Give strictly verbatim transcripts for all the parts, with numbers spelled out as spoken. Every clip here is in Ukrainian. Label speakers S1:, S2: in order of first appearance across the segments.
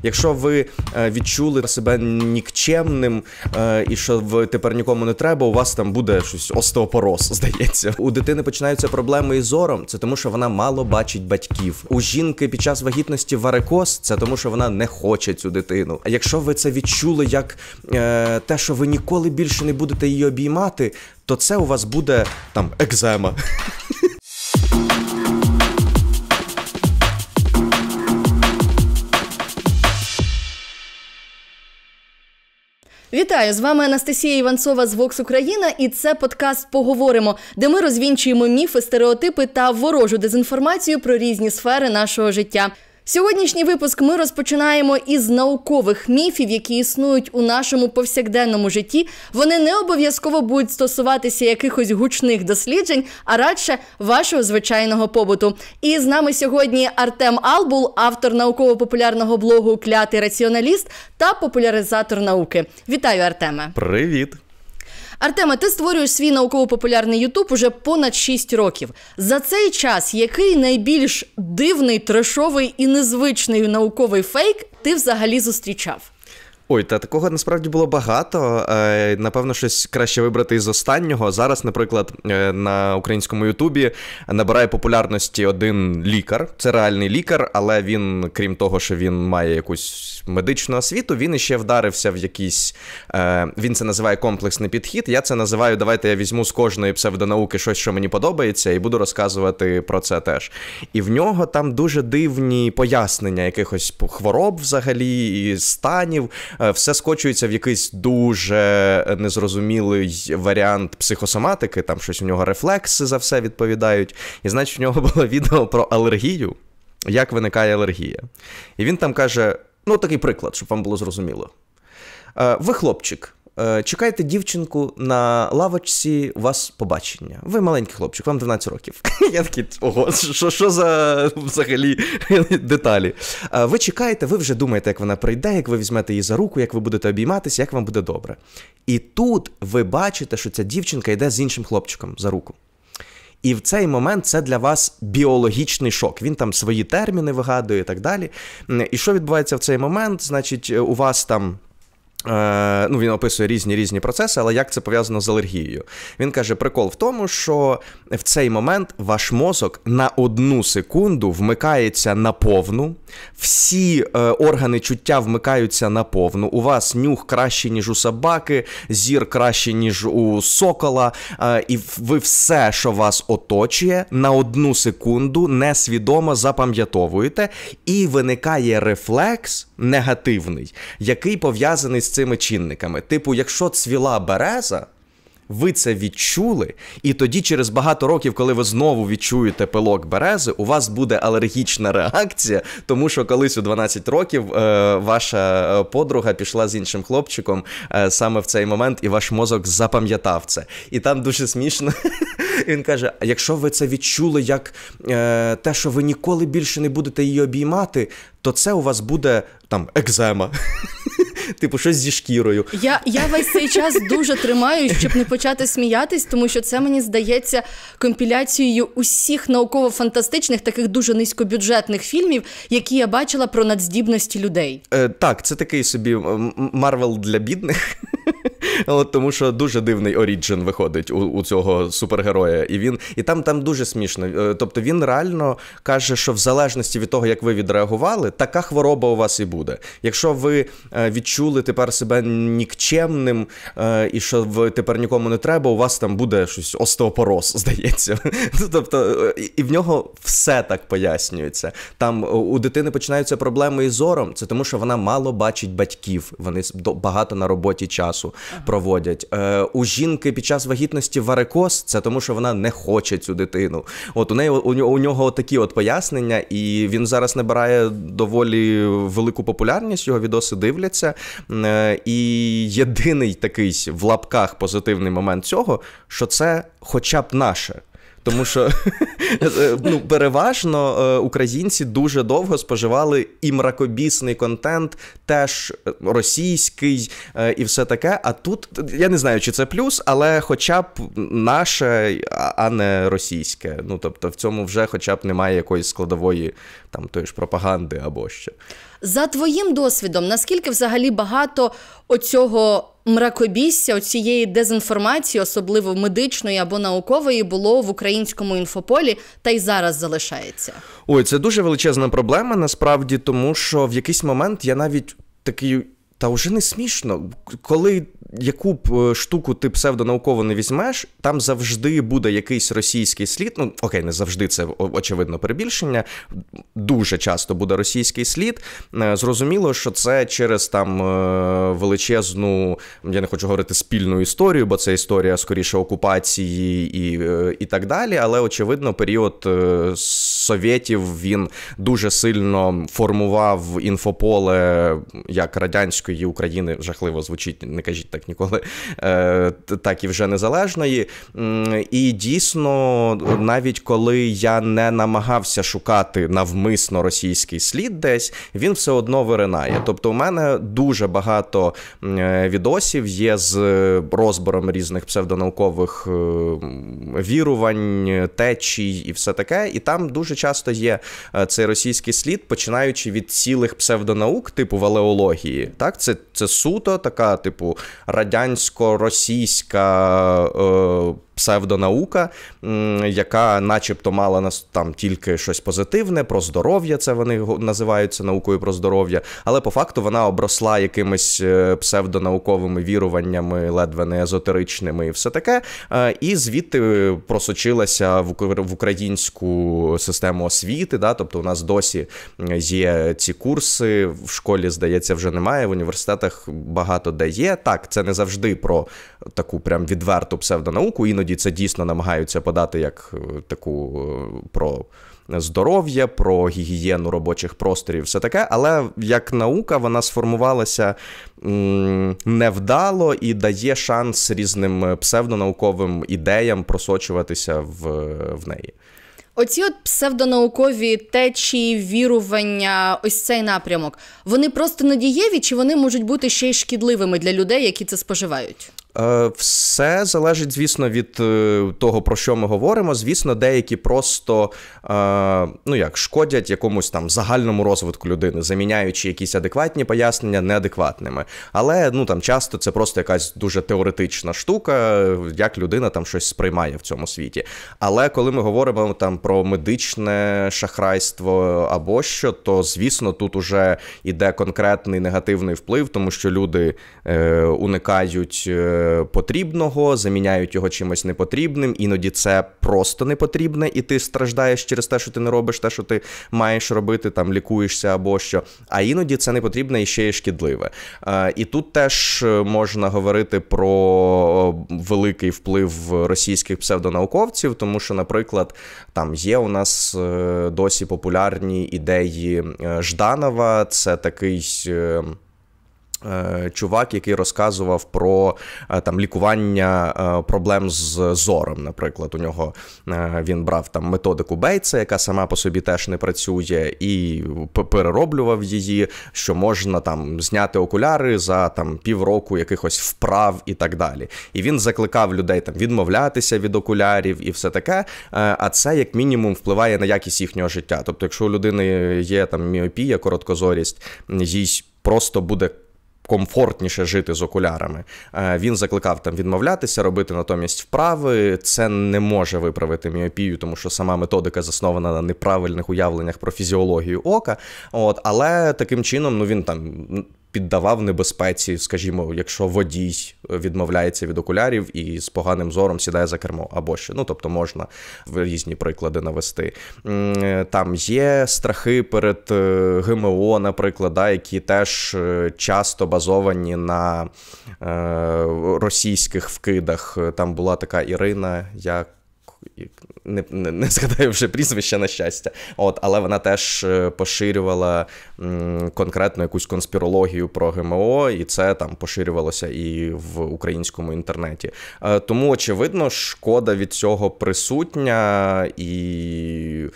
S1: Якщо ви відчули себе нікчемним і що ви тепер нікому не треба, у вас там буде щось остеопороз, здається. У дитини починаються проблеми із зором, це тому, що вона мало бачить батьків. У жінки під час вагітності варикоз, це тому, що вона не хоче цю дитину. А якщо ви це відчули як е, те, що ви ніколи більше не будете її обіймати, то це у вас буде там екзема.
S2: Вітаю! З вами Анастасія Іванцова з Vox Україна, і це подкаст «Поговоримо», де ми розвінчуємо міфи, стереотипи та ворожу дезінформацію про різні сфери нашого життя. Сьогоднішній випуск ми розпочинаємо із наукових міфів, які існують у нашому повсякденному житті. Вони не обов'язково будуть стосуватися якихось гучних досліджень, а радше вашого звичайного побуту. І з нами сьогодні Артем Албул, автор науково-популярного блогу «Клятий раціоналіст» та популяризатор науки. Вітаю, Артеме!
S1: Привіт!
S2: Артеме, ти створюєш свій науково-популярний Ютуб уже понад шість років. За цей час який найбільш дивний, трешовий і незвичний науковий фейк ти взагалі зустрічав?
S1: Ой, та такого насправді було багато. Е, напевно, щось краще вибрати із останнього. Зараз, наприклад, на українському Ютубі набирає популярності один лікар. Це реальний лікар, але він, крім того, що він має якусь медичну освіту, він іще вдарився в якийсь... Е, він це називає комплексний підхід. Я це називаю, давайте я візьму з кожної псевдонауки щось, що мені подобається, і буду розказувати про це теж. І в нього там дуже дивні пояснення якихось хвороб взагалі, і станів. Все скочується в якийсь дуже незрозумілий варіант психосоматики, там щось у нього рефлекси за все відповідають. І значить, у нього було відео про алергію, як виникає алергія. І він там каже, ну такий приклад, щоб вам було зрозуміло. Ви хлопчик, чекаєте дівчинку на лавочці, у вас побачення. Ви маленький хлопчик, вам дванадцять років. Я такий, ого, що, що за взагалі деталі? Ви чекаєте, ви вже думаєте, як вона прийде, як ви візьмете її за руку, як ви будете обійматися, як вам буде добре. І тут ви бачите, що ця дівчинка йде з іншим хлопчиком за руку. І в цей момент це для вас біологічний шок. Він там свої терміни вигадує і так далі. І що відбувається в цей момент? Значить, у вас там... Е, ну, він описує різні-різні процеси, але як це пов'язано з алергією? Він каже, прикол в тому, що в цей момент ваш мозок на одну секунду вмикається на повну, всі е, органи чуття вмикаються на повну, у вас нюх краще, ніж у собаки, зір краще, ніж у сокола, е, і ви все, що вас оточує, на одну секунду несвідомо запам'ятовуєте, і виникає рефлекс негативний, який пов'язаний з цими чинниками. Типу, якщо цвіла береза, ви це відчули, і тоді через багато років, коли ви знову відчуєте пилок берези, у вас буде алергічна реакція, тому що колись у дванадцять років е, ваша подруга пішла з іншим хлопчиком е, саме в цей момент, і ваш мозок запам'ятав це. І там дуже смішно. Він каже, а якщо ви це відчули як е, те, що ви ніколи більше не будете її обіймати, то це у вас буде там екзема. Типу, щось зі шкірою.
S2: Я, я весь цей час дуже тримаюсь, щоб не почати сміятись, тому що це, мені здається, компіляцією усіх науково-фантастичних, таких дуже низькобюджетних фільмів, які я бачила про надздібності людей.
S1: Е, так, це такий собі Марвел для бідних. От, тому що дуже дивний оріджин виходить у, у цього супергероя. І, він, і там, там дуже смішно. Тобто він реально каже, що в залежності від того, як ви відреагували, така хвороба у вас і буде. Якщо ви відчули тепер себе нікчемним і що ви тепер нікому не треба, у вас там буде щось остеопороз, здається. Тобто, і в нього все так пояснюється. Там у дитини починаються проблеми із зором, це тому, що вона мало бачить батьків. Вони багато на роботі часу проводять. Е, у жінки під час вагітності варикоз, це тому, що вона не хоче цю дитину. От у неї, у, у нього такі от пояснення, і він зараз набирає доволі велику популярність, його відоси дивляться. Е, і єдиний такий в лапках позитивний момент цього, що це хоча б наше. тому що ну, переважно українці дуже довго споживали і мракобісний контент, теж російський і все таке, а тут, я не знаю, чи це плюс, але хоча б наше, а не російське. Ну, тобто в цьому вже хоча б немає якоїсь складової там тої ж пропаганди або що.
S2: За твоїм досвідом, наскільки взагалі багато оцього мракобісся, оцієї дезінформації, особливо медичної або наукової, було в українському інфополі та й зараз залишається?
S1: Ой, це дуже величезна проблема, насправді, тому що в якийсь момент я навіть такий, та вже не смішно, коли яку б штуку ти псевдонауково не візьмеш, там завжди буде якийсь російський слід. Ну, окей, не завжди, це очевидно перебільшення. Дуже часто буде російський слід. Зрозуміло, що це через там величезну, я не хочу говорити спільну історію, бо це історія скоріше окупації і, і так далі, але очевидно період совєтів, він дуже сильно формував інфополе як радянської України, жахливо звучить, не кажіть так ніколи, так і вже незалежної. І дійсно, навіть коли я не намагався шукати навмисно російський слід десь, він все одно виринає. Тобто у мене дуже багато відосів є з розбором різних псевдонаукових вірувань, течій і все таке, і там дуже часто є цей російський слід, починаючи від цілих псевдонаук, типу валеології. Так? Це, це суто така, типу, радянсько-російська е, псевдонаука, яка начебто мала нас там тільки щось позитивне, про здоров'я, це вони називаються наукою про здоров'я, але по факту вона обросла якимись псевдонауковими віруваннями, ледве не езотеричними і все таке, і звідти просочилася в українську систему освіти, да? Тобто у нас досі є ці курси, в школі, здається, вже немає, в університетах багато де є. Так, це не завжди про таку прям відверту псевдонауку, іноді це дійсно намагаються подати як таку про здоров'я, про гігієну робочих просторів, все таке, але як наука вона сформувалася м, невдало і дає шанс різним псевдонауковим ідеям просочуватися в, в неї.
S2: Оці от псевдонаукові течії, вірування, ось цей напрямок, вони просто надієві чи вони можуть бути ще й шкідливими для людей, які це споживають?
S1: Все залежить, звісно, від того, про що ми говоримо. Звісно, деякі просто, ну як, шкодять якомусь там загальному розвитку людини, заміняючи якісь адекватні пояснення неадекватними. Але, ну, там часто це просто якась дуже теоретична штука, як людина там щось сприймає в цьому світі. Але коли ми говоримо там про медичне шахрайство або що, то, звісно, тут уже іде конкретний негативний вплив, тому що люди е, уникають потрібного, заміняють його чимось непотрібним, іноді це просто непотрібне, і ти страждаєш через те, що ти не робиш те, що ти маєш робити, там лікуєшся або що, а іноді це непотрібне і ще й шкідливе. І тут теж можна говорити про великий вплив російських псевдонауковців, тому що, наприклад, там є у нас досі популярні ідеї Жданова, це такий чувак, який розказував про там лікування проблем з зором, наприклад. У нього він брав там методику Бейтса, яка сама по собі теж не працює, і перероблював її, що можна там зняти окуляри за там півроку якихось вправ і так далі. І він закликав людей там відмовлятися від окулярів і все таке, а це як мінімум впливає на якість їхнього життя. Тобто, якщо у людини є там міопія, короткозорість, їй просто буде комфортніше жити з окулярами. Він закликав там відмовлятися, робити натомість вправи. Це не може виправити міопію, тому що сама методика заснована на неправильних уявленнях про фізіологію ока. От, але таким чином, ну, він там піддавав небезпеці, скажімо, якщо водій відмовляється від окулярів і з поганим зором сідає за кермо, або що. Ну, тобто можна різні приклади навести. Там є страхи перед ГМО, наприклад, да, які теж часто базовані на е, російських вкидах. Там була така Ірина, як не, не, не згадаю вже прізвище, на щастя, от, але вона теж поширювала м, конкретно якусь конспірологію про ГМО, і це там поширювалося і в українському інтернеті. Е, тому, очевидно, шкода від цього присутня, і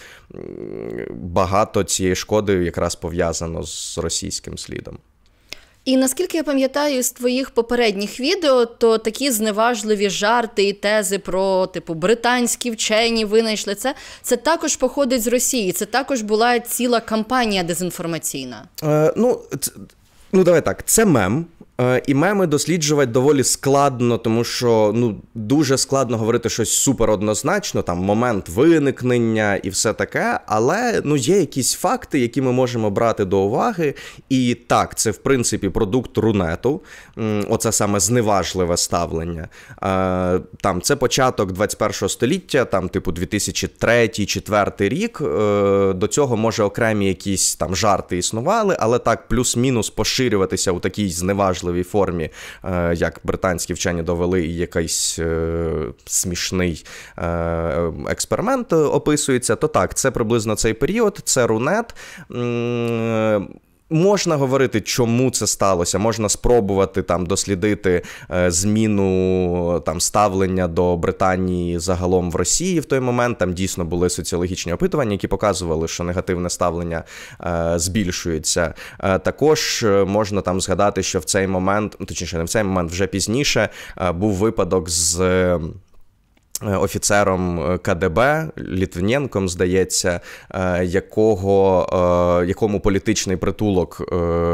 S1: багато цієї шкоди якраз пов'язано з російським слідом.
S2: І наскільки я пам'ятаю з твоїх попередніх відео, то такі зневажливі жарти і тези про, типу, британські вчені винайшли це, це також походить з Росії, це також була ціла кампанія дезінформаційна.
S1: Е, ну, це, ну, давай так, це мем. І меми досліджувати доволі складно, тому що ну, дуже складно говорити щось супероднозначно, там момент виникнення і все таке, але ну, є якісь факти, які ми можемо брати до уваги. І так, це в принципі продукт Рунету, оце саме зневажливе ставлення. Там, це початок двадцять першого століття, там типу дві тисячі третій - дві тисячі четвертий рік, до цього може окремі якісь там жарти існували, але так плюс-мінус поширюватися у такій зневажливій формі, як британські вчені довели, і якийсь е, смішний е, експеримент описується, то так, це приблизно цей період, це Рунет. М- Можна говорити, чому це сталося, можна спробувати там дослідити е, зміну там ставлення до Британії загалом в Росії в той момент. Там дійсно були соціологічні опитування, які показували, що негативне ставлення е, збільшується. Е, також можна там згадати, що в цей момент, точніше не в цей момент, вже пізніше е, був випадок з е, офіцером ка де бе, Літвіненком, здається, якого, якому політичний притулок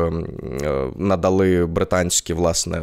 S1: надали британські, власне,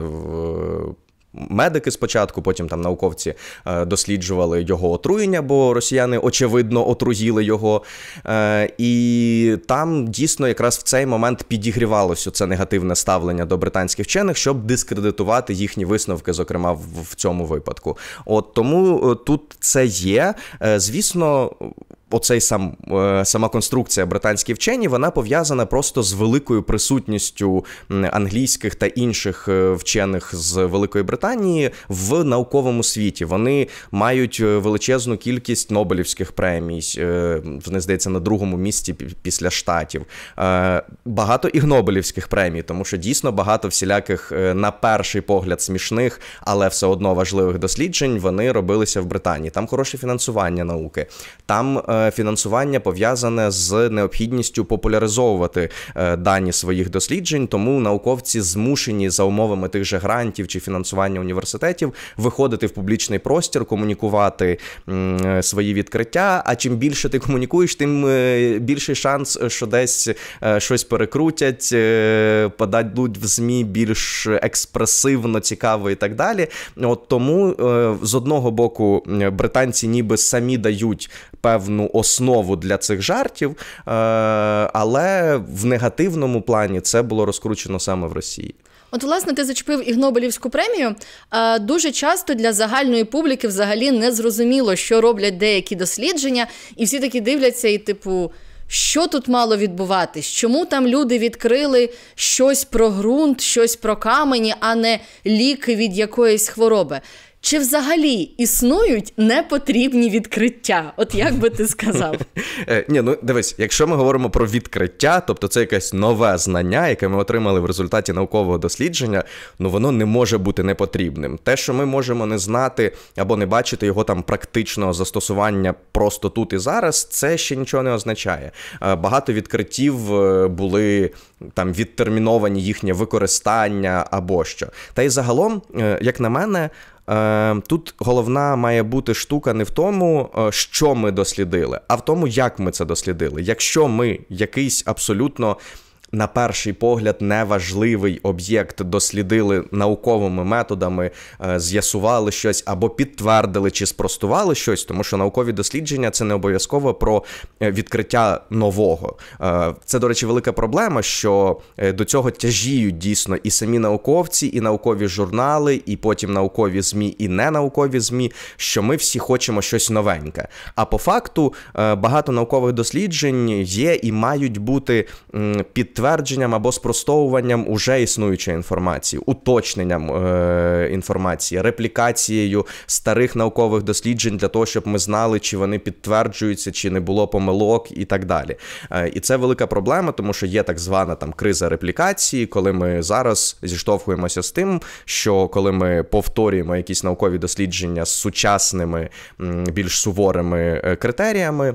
S1: медики спочатку, потім там науковці е, досліджували його отруєння, бо росіяни, очевидно, отруїли його. Е, і там дійсно якраз в цей момент підігрівалося це негативне ставлення до британських вчених, щоб дискредитувати їхні висновки, зокрема в, в цьому випадку. От тому тут це є. Е, звісно, оцей сам, сама конструкція британські вчені, вона пов'язана просто з великою присутністю англійських та інших вчених з Великої Британії в науковому світі. Вони мають величезну кількість Нобелівських премій, вони, здається, на другому місці після Штатів. Багато ігнобелівських премій, тому що дійсно багато всіляких, на перший погляд, смішних, але все одно важливих досліджень вони робилися в Британії. Там хороше фінансування науки, там фінансування пов'язане з необхідністю популяризовувати дані своїх досліджень, тому науковці змушені за умовами тих же грантів чи фінансування університетів виходити в публічний простір, комунікувати свої відкриття, а чим більше ти комунікуєш, тим більший шанс, що десь щось перекрутять, подадуть в ЗМІ більш експресивно, цікаво і так далі. От тому, з одного боку, британці ніби самі дають певну основу для цих жартів, але в негативному плані це було розкручено саме в Росії.
S2: От, власне, ти зачепив Ігнобелівську премію. Дуже часто для загальної публіки взагалі не зрозуміло, що роблять деякі дослідження, і всі такі дивляться і, типу, що тут мало відбуватись? Чому там люди відкрили щось про ґрунт, щось про камені, а не ліки від якоїсь хвороби? Чи взагалі існують непотрібні відкриття? От як би ти сказав?
S1: Ні, ну дивись, якщо ми говоримо про відкриття, тобто це якесь нове знання, яке ми отримали в результаті наукового дослідження, ну воно не може бути непотрібним. Те, що ми можемо не знати або не бачити його там практичного застосування просто тут і зараз, це ще нічого не означає. Багато відкриттів були там відтерміновані їхнє використання або що. Та й загалом, як на мене, тут головна має бути штука не в тому, що ми дослідили, а в тому, як ми це дослідили. Якщо ми якийсь абсолютно, на перший погляд, неважливий об'єкт дослідили науковими методами, з'ясували щось або підтвердили чи спростували щось, тому що наукові дослідження – це не обов'язково про відкриття нового. Це, до речі, велика проблема, що до цього тяжіють дійсно і самі науковці, і наукові журнали, і потім наукові ЗМІ, і ненаукові ЗМІ, що ми всі хочемо щось новеньке. А по факту багато наукових досліджень є і мають бути підтверджені підтвердженням або спростовуванням уже існуючої інформації, уточненням е, інформації, реплікацією старих наукових досліджень для того, щоб ми знали, чи вони підтверджуються, чи не було помилок і так далі. Е, і це велика проблема, тому що є так звана там криза реплікації, коли ми зараз зіштовхуємося з тим, що коли ми повторюємо якісь наукові дослідження з сучасними, більш суворими критеріями,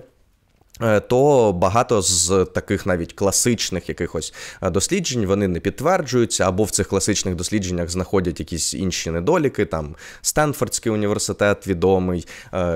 S1: то багато з таких навіть класичних якихось досліджень, вони не підтверджуються, або в цих класичних дослідженнях знаходять якісь інші недоліки, там Стенфордський університет відомий,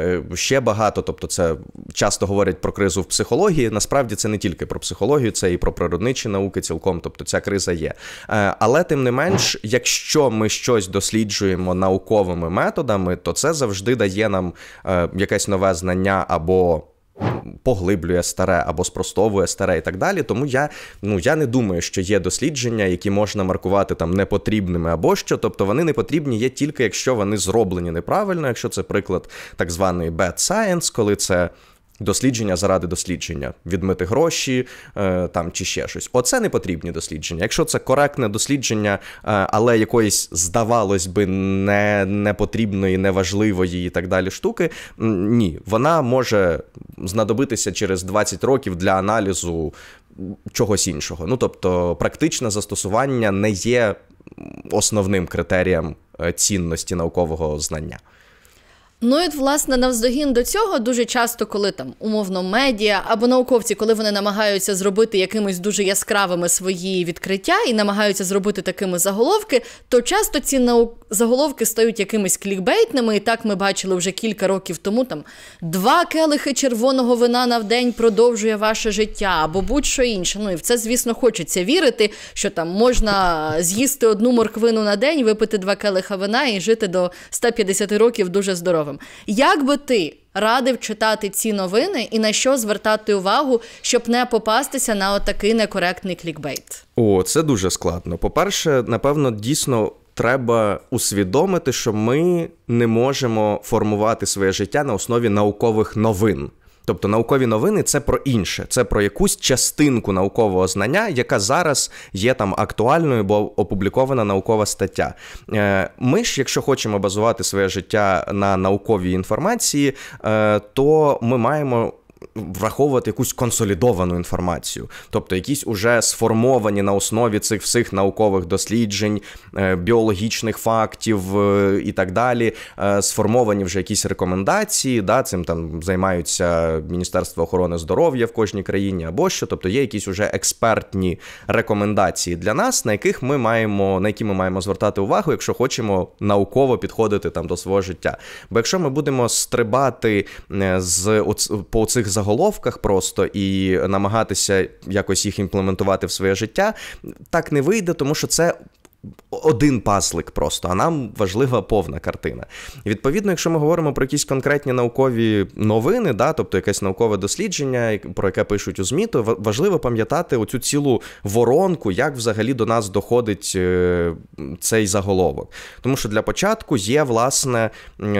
S1: ще багато, тобто це часто говорять про кризу в психології, насправді це не тільки про психологію, це і про природничі науки цілком, тобто ця криза є. Але тим не менш, якщо ми щось досліджуємо науковими методами, то це завжди дає нам якесь нове знання або поглиблює старе або спростовує старе і так далі. Тому я, ну, я не думаю, що є дослідження, які можна маркувати там непотрібними або що. Тобто вони не потрібні є тільки, якщо вони зроблені неправильно, якщо це приклад так званий bad science, коли це дослідження заради дослідження, відмити гроші е, там чи ще щось. Оце не потрібні дослідження. Якщо це коректне дослідження, е, але якоїсь, здавалось би, не, непотрібної, неважливої і так далі штуки, ні. Вона може знадобитися через двадцять років для аналізу чогось іншого. Ну, тобто, практичне застосування не є основним критерієм цінності наукового знання.
S2: Ну і, власне, навздогін до цього дуже часто, коли там, умовно, медіа або науковці, коли вони намагаються зробити якимись дуже яскравими свої відкриття і намагаються зробити такими заголовки, то часто ці нау... заголовки стають якимись клікбейтними, і так ми бачили вже кілька років тому, там, два келихи червоного вина на вдень продовжує ваше життя, або будь-що інше. Ну і в це, звісно, хочеться вірити, що там можна з'їсти одну морквину на день, випити два келиха вина і жити до ста п'ятдесяти років дуже здоровим. Як би ти радив читати ці новини і на що звертати увагу, щоб не попастися на отакий некоректний клікбейт?
S1: О, це дуже складно. По-перше, напевно, дійсно треба усвідомити, що ми не можемо формувати своє життя на основі наукових новин. Тобто наукові новини – це про інше, це про якусь частинку наукового знання, яка зараз є там актуальною, бо опублікована наукова стаття. Ми ж, якщо хочемо базувати своє життя на науковій інформації, то ми маємо враховувати якусь консолідовану інформацію, тобто якісь уже сформовані на основі цих всіх наукових досліджень, біологічних фактів і так далі, сформовані вже якісь рекомендації, да, цим там займаються Міністерство охорони здоров'я в кожній країні або що, тобто є якісь уже експертні рекомендації для нас, на яких ми маємо, на які ми маємо звертати увагу, якщо хочемо науково підходити там до свого життя. Бо якщо ми будемо стрибати з по цих заголовках просто і намагатися якось їх імплементувати в своє життя, так не вийде, тому що це один пазлик просто, а нам важлива повна картина. І відповідно, якщо ми говоримо про якісь конкретні наукові новини, да, тобто якесь наукове дослідження, про яке пишуть у ЗМІ, то важливо пам'ятати оцю цілу воронку, як взагалі до нас доходить е, цей заголовок. Тому що для початку є, власне,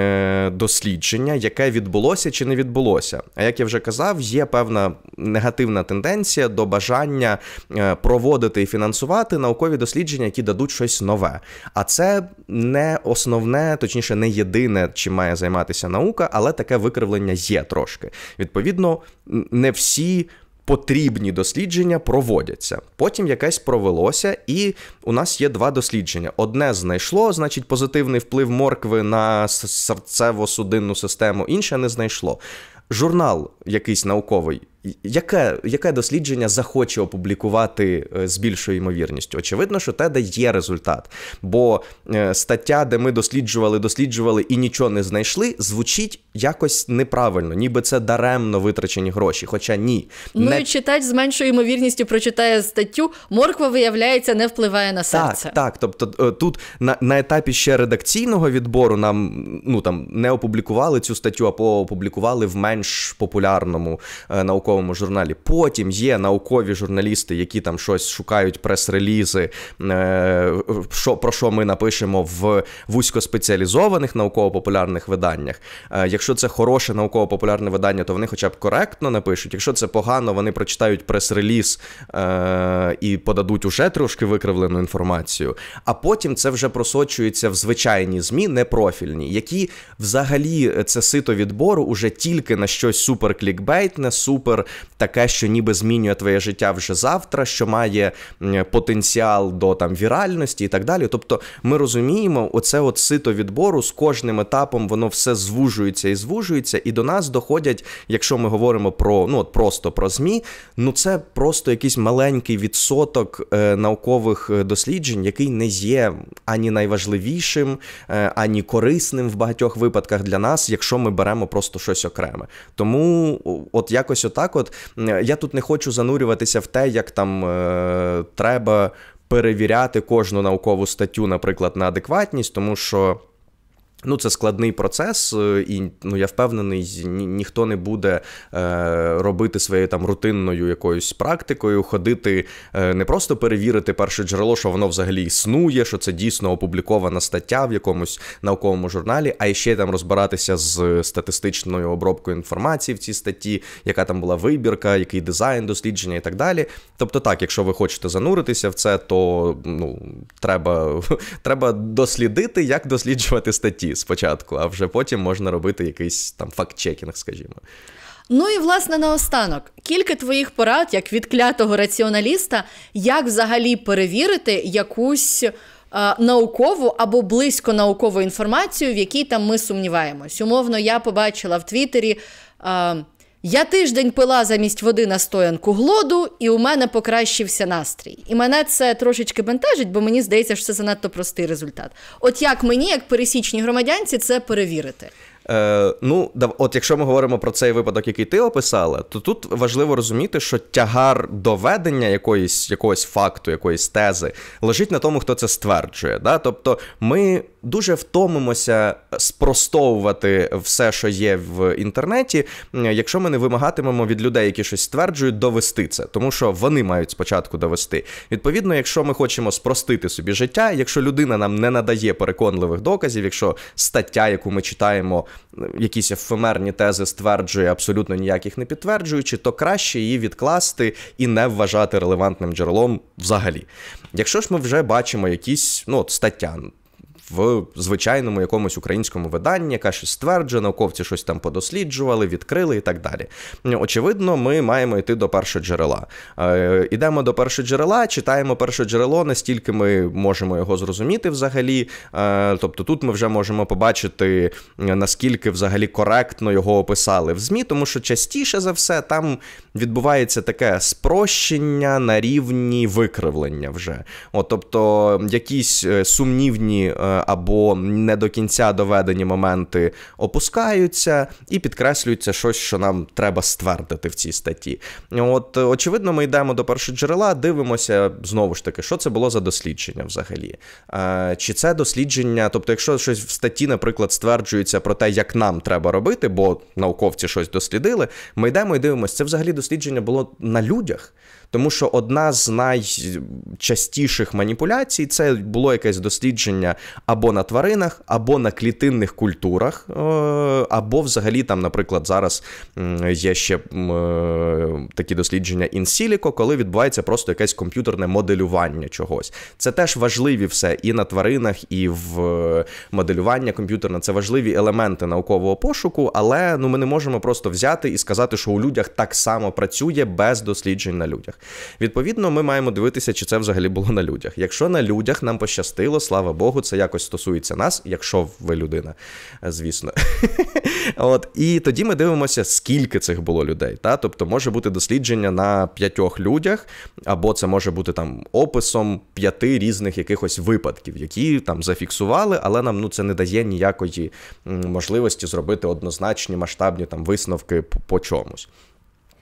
S1: е, дослідження, яке відбулося чи не відбулося. А як я вже казав, є певна негативна тенденція до бажання е, проводити і фінансувати наукові дослідження, які дадуть щось нове. А це не основне, точніше, не єдине, чим має займатися наука, але таке викривлення є трошки. Відповідно, не всі потрібні дослідження проводяться. Потім якесь провелося, і у нас є два дослідження. Одне знайшло, значить, позитивний вплив моркви на серцево-судинну систему, інше не знайшло. Журнал якийсь науковий, яке, яке дослідження захоче опублікувати з більшою ймовірністю? Очевидно, що те дає результат. Бо е, стаття, де ми досліджували, досліджували і нічого не знайшли, звучить якось неправильно, ніби це даремно витрачені гроші, хоча ні.
S2: Ну
S1: не...
S2: і читач з меншою ймовірністю прочитає статтю, морква, виявляється, не впливає на серце.
S1: Так, так, тобто тут на, на етапі ще редакційного відбору нам, ну, там, не опублікували цю статтю, або опублікували в менш популярному е, науковому науковому журналі. Потім є наукові журналісти, які там щось шукають, прес-релізи, що, про що ми напишемо в вузькоспеціалізованих науково-популярних виданнях. Якщо це хороше науково-популярне видання, то вони хоча б коректно напишуть. Якщо це погано, вони прочитають прес-реліз е- і подадуть уже трошки викривлену інформацію. А потім це вже просочується в звичайні ЗМІ, непрофільні, які взагалі це сито відбору уже тільки на щось супер-клікбейтне, супер таке, що ніби змінює твоє життя вже завтра, що має потенціал до там віральності і так далі. Тобто ми розуміємо, оце от сито відбору з кожним етапом воно все звужується і звужується, і до нас доходять, якщо ми говоримо про, ну от просто про ЗМІ, ну це просто якийсь маленький відсоток е, наукових досліджень, який не є ані найважливішим, е, ані корисним в багатьох випадках для нас, якщо ми беремо просто щось окреме. Тому от якось отак от, я тут не хочу занурюватися в те, як там е, треба перевіряти кожну наукову статтю, наприклад, на адекватність, тому що ну, це складний процес, і ну, я впевнений, ні, ніхто не буде е, робити своєю там рутинною якоюсь практикою, ходити, е, не просто перевірити перше джерело, що воно взагалі існує, що це дійсно опублікована стаття в якомусь науковому журналі, а ще там розбиратися з статистичною обробкою інформації в цій статті, яка там була вибірка, який дизайн дослідження і так далі. Тобто так, якщо ви хочете зануритися в це, то ну, треба, треба дослідити, як досліджувати статті спочатку, а вже потім можна робити якийсь там факт-чекінг, скажімо.
S2: Ну і, власне, наостанок, кілька твоїх порад, як відклятого раціоналіста, як взагалі перевірити якусь е, наукову або близько наукову інформацію, в якій там ми сумніваємось. Умовно, я побачила в Твіттері, е, я тиждень пила замість води настоянку глоду, і у мене покращився настрій. І мене це трошечки бентежить, бо мені здається, що це занадто простий результат. От як мені, як пересічній громадянці, це перевірити?
S1: Е, ну, от якщо ми говоримо про цей випадок, який ти описала, то тут важливо розуміти, що тягар доведення якоїсь, якогось факту, якоїсь тези лежить на тому, хто це стверджує. Да? Тобто ми дуже втомимося спростовувати все, що є в інтернеті, якщо ми не вимагатимемо від людей, які щось стверджують, довести це. Тому що вони мають спочатку довести. Відповідно, якщо ми хочемо спростити собі життя, якщо людина нам не надає переконливих доказів, якщо стаття, яку ми читаємо, якісь ефемерні тези стверджує, абсолютно ніяких не підтверджуючи, то краще її відкласти і не вважати релевантним джерелом взагалі. Якщо ж ми вже бачимо якісь, ну, от стаття в звичайному якомусь українському виданні, яка щось стверджує, науковці щось там подосліджували, відкрили і так далі. Очевидно, ми маємо йти до першого джерела. Е, ідемо до першого джерела, читаємо перше джерело, настільки ми можемо його зрозуміти взагалі. Е, тобто тут ми вже можемо побачити, наскільки взагалі коректно його описали в ЗМІ, тому що частіше за все там відбувається таке спрощення на рівні викривлення вже. От, тобто якісь сумнівні або не до кінця доведені моменти опускаються і підкреслюється щось, що нам треба ствердити в цій статті. От, очевидно, ми йдемо до першого джерела, дивимося, знову ж таки, що це було за дослідження взагалі. Чи це дослідження, тобто якщо щось в статті, наприклад, стверджується про те, як нам треба робити, бо науковці щось дослідили, ми йдемо і дивимося, це взагалі дослідження було на людях. Тому що одна з найчастіших маніпуляцій – це було якесь дослідження або на тваринах, або на клітинних культурах, або взагалі там, наприклад, зараз є ще такі дослідження in silico, коли відбувається просто якесь комп'ютерне моделювання чогось. Це теж важливі все і на тваринах, і в моделювання комп'ютерне. Це важливі елементи наукового пошуку, але ну, ми не можемо просто взяти і сказати, що у людях так само працює без досліджень на людях. Відповідно, ми маємо дивитися, чи це взагалі було на людях. Якщо на людях нам пощастило, слава Богу, це якось стосується нас, якщо ви людина, звісно. От, і тоді ми дивимося, скільки цих було людей. Та? Тобто може бути дослідження на п'ятьох людях, або це може бути там описом п'яти різних якихось випадків, які там зафіксували, але нам ну, це не дає ніякої можливості зробити однозначні масштабні там висновки по, по чомусь.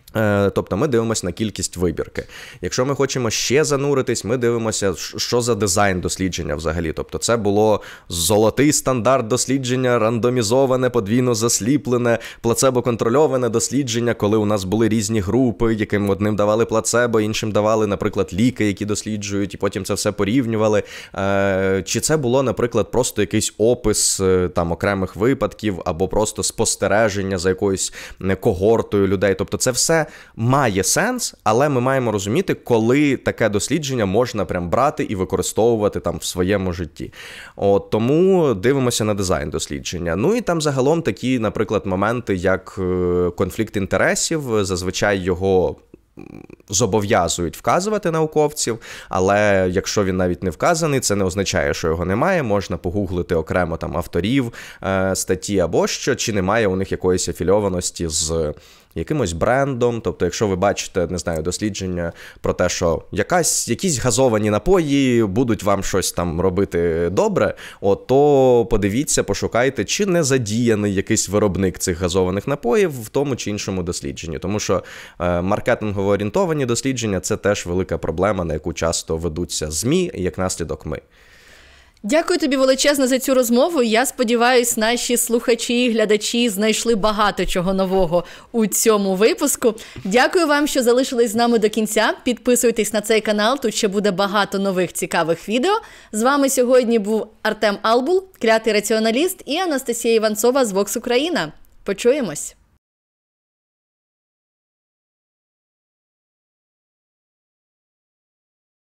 S1: Тобто ми дивимося на кількість вибірки. Якщо ми хочемо ще зануритись, ми дивимося, що за дизайн дослідження взагалі. Тобто це було золотий стандарт дослідження, рандомізоване, подвійно засліплене, плацебо-контрольоване дослідження, коли у нас були різні групи, яким одним давали плацебо, іншим давали, наприклад, ліки, які досліджують, і потім це все порівнювали. Чи це було, наприклад, просто якийсь опис там окремих випадків, або просто спостереження за якоюсь когортою людей. Тобто це все має сенс, але ми маємо розуміти, коли таке дослідження можна прям брати і використовувати там в своєму житті. От, тому дивимося на дизайн дослідження. Ну і там загалом такі, наприклад, моменти, як конфлікт інтересів, зазвичай його зобов'язують вказувати науковців, але якщо він навіть не вказаний, це не означає, що його немає. Можна погуглити окремо там авторів е, статті або що, чи немає у них якоїсь афільованості з якимось брендом. Тобто, якщо ви бачите, не знаю, дослідження про те, що якась, якісь газовані напої будуть вам щось там робити добре, от, то подивіться, пошукайте, чи не задіяний якийсь виробник цих газованих напоїв в тому чи іншому дослідженні. Тому що е, маркетингово орієнтовані дослідження – це теж велика проблема, на яку часто ведуться ЗМІ, і як наслідок ми.
S2: Дякую тобі величезно за цю розмову. Я сподіваюся, наші слухачі і глядачі знайшли багато чого нового у цьому випуску. Дякую вам, що залишились з нами до кінця. Підписуйтесь на цей канал, тут ще буде багато нових цікавих відео. З вами сьогодні був Артем Албул, клятий раціоналіст, і Анастасія Іванцова з Vox Україна. Почуємось!